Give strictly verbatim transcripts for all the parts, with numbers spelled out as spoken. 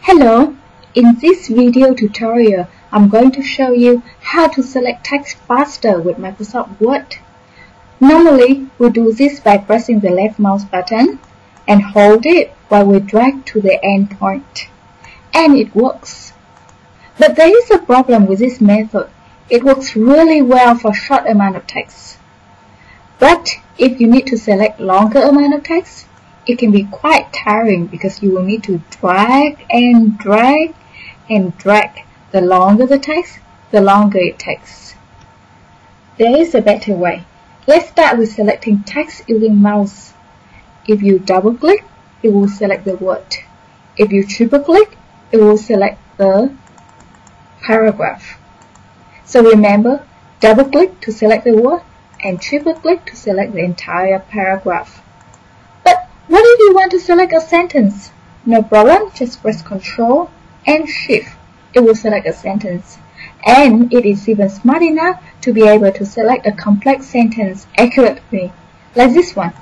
Hello! In this video tutorial, I'm going to show you how to select text faster with Microsoft Word. Normally, we do this by pressing the left mouse button and hold it while we drag to the end point. And it works. But there is a problem with this method. It works really well for short amount of text. But if you need to select longer amount of text, it can be quite tiring because you will need to drag and drag and drag. The longer the text, the longer it takes. There is a better way. Let's start with selecting text using mouse. If you double click, it will select the word. If you triple click, it will select the paragraph. So remember, double click to select the word and triple click to select the entire paragraph. What if you want to select a sentence? No problem, just press Control and Shift. It will select a sentence. And it is even smart enough to be able to select a complex sentence accurately, like this one.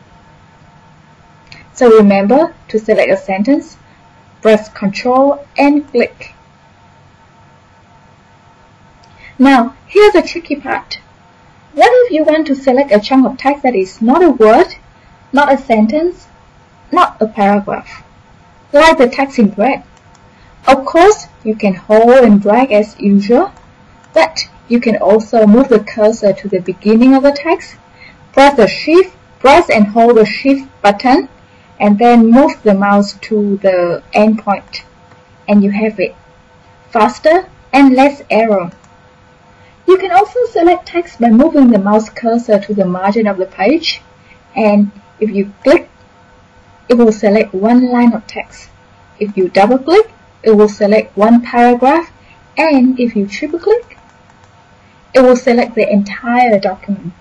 So remember, to select a sentence, press Control and click. Now, here's the tricky part. What if you want to select a chunk of text that is not a word, not a sentence, not a paragraph, like the text in red? Of course, you can hold and drag as usual, but you can also move the cursor to the beginning of the text, press the Shift, press and hold the Shift button, and then move the mouse to the end point, and you have it. Faster and less error. You can also select text by moving the mouse cursor to the margin of the page, and if you click, it will select one line of text. If you double click, it will select one paragraph, and if you triple click, it will select the entire document.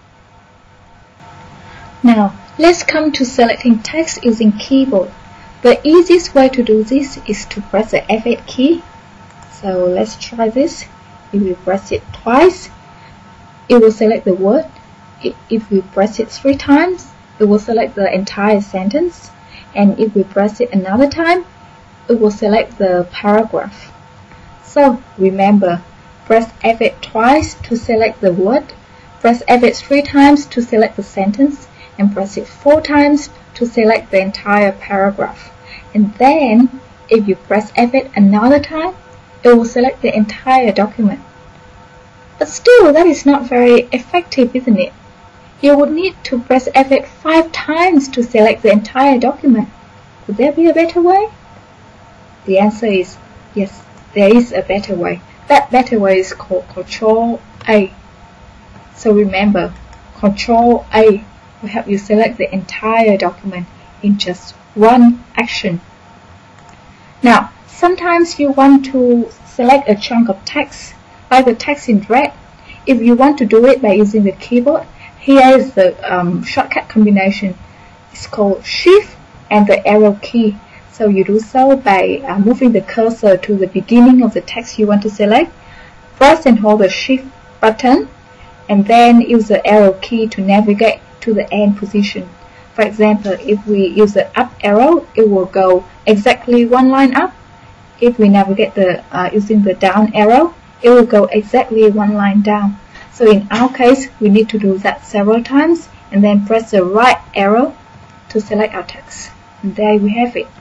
Now, let's come to selecting text using keyboard. The easiest way to do this is to press the F eight key. So let's try this. If you press it twice, it will select the word. If we press it three times, it will select the entire sentence, and if we press it another time, it will select the paragraph. So remember, press F eight twice to select the word, press F eight three times to select the sentence, and press it four times to select the entire paragraph. And then, if you press F eight another time, it will select the entire document. But still, that is not very effective, isn't it? You would need to press F eight five times to select the entire document. Could there be a better way? The answer is yes, there is a better way. That better way is called Control A. So remember, Control A will help you select the entire document in just one action. Now, sometimes you want to select a chunk of text, like the text in red. If you want to do it by using the keyboard, here is the um, shortcut combination. It's called Shift and the arrow key. So you do so by uh, moving the cursor to the beginning of the text you want to select. Press and hold the Shift button, and then use the arrow key to navigate to the end position. For example, if we use the up arrow, it will go exactly one line up. If we navigate the uh, using the down arrow, it will go exactly one line down. So in our case, we need to do that several times and then press the right arrow to select our text. And there we have it.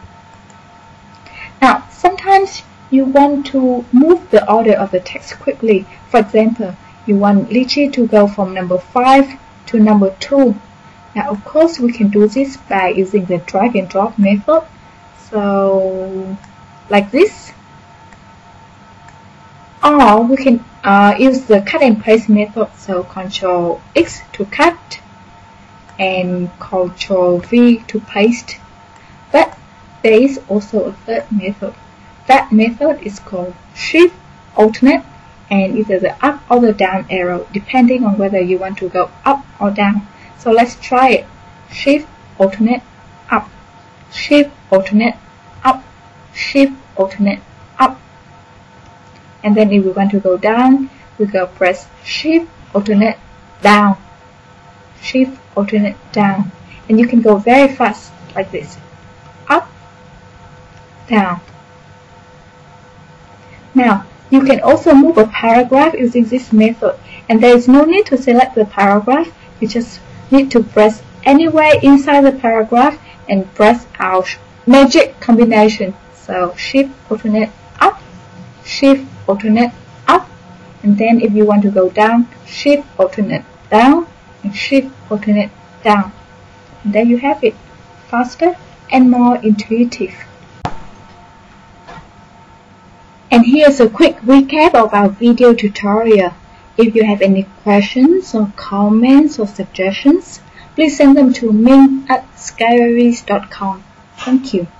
Now, sometimes you want to move the order of the text quickly. For example, you want Lychee to go from number five to number two. Now, of course, we can do this by using the drag and drop method. So, like this. Or we can uh, use the cut and paste method, so Control X to cut and Control V to paste. But there is also a third method. That method is called Shift Alternate, and either the up or the down arrow, depending on whether you want to go up or down. So let's try it. Shift Alternate Up, Shift Alternate Up, Shift Alternate Up. And then if we want to go down, we go press Shift Alternate Down, Shift Alternate Down, and you can go very fast like this. Up, down. Now, you can also move a paragraph using this method, and there is no need to select the paragraph. You just need to press anywhere inside the paragraph and press our magic combination. So Shift alternate up, Shift alternate up, and then if you want to go down, Shift alternate down, and Shift alternate down. And there you have it, faster and more intuitive. And here's a quick recap of our video tutorial. If you have any questions or comments or suggestions, please send them to Minh at Aries dot com. Thank you.